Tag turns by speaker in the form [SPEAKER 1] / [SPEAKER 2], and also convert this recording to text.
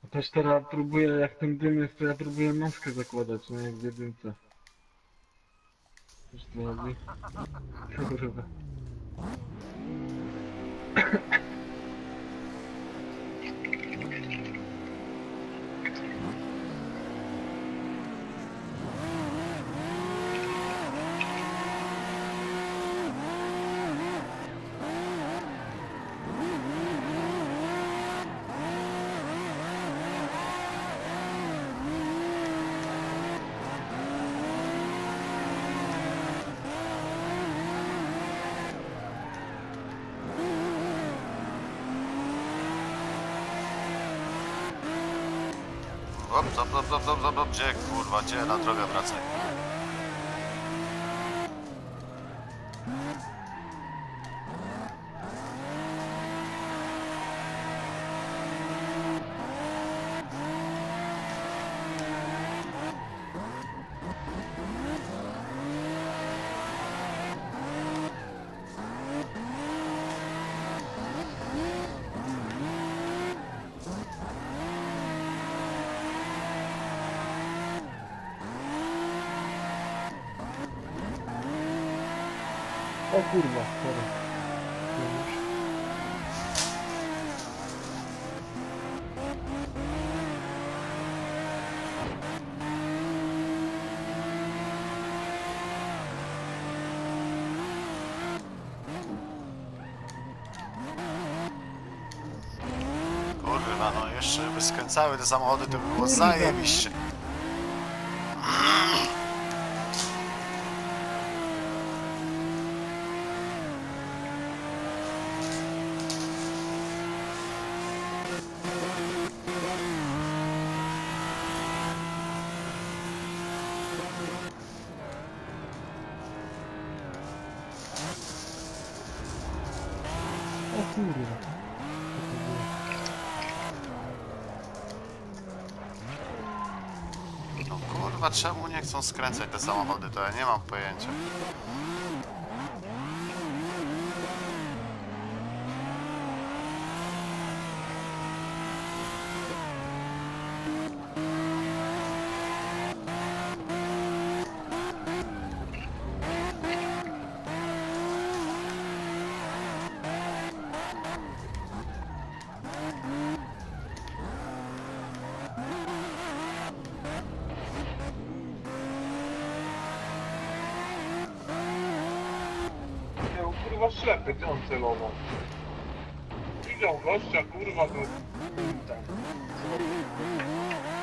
[SPEAKER 1] Też teraz próbuję, jak ten dym jest, to ja próbuję maskę zakładać, nie jak w jedynce. Wiesz co chodzi? Kurwa.
[SPEAKER 2] Gdzie kurwa, gdzie na drogę wracaj?
[SPEAKER 1] O kurwa, sorry.
[SPEAKER 2] Kurwa, no jeszcze by skręcały te samochody, to by było
[SPEAKER 1] Kurwa.
[SPEAKER 2] zajebiście.
[SPEAKER 1] O kurwa.
[SPEAKER 2] No kurwa, czemu nie chcą skręcać te samochody, to ja nie mam pojęcia.
[SPEAKER 3] Nie, on kurwa ślepy, gdzie on celował? Widział gościa, kurwa, to... Tam.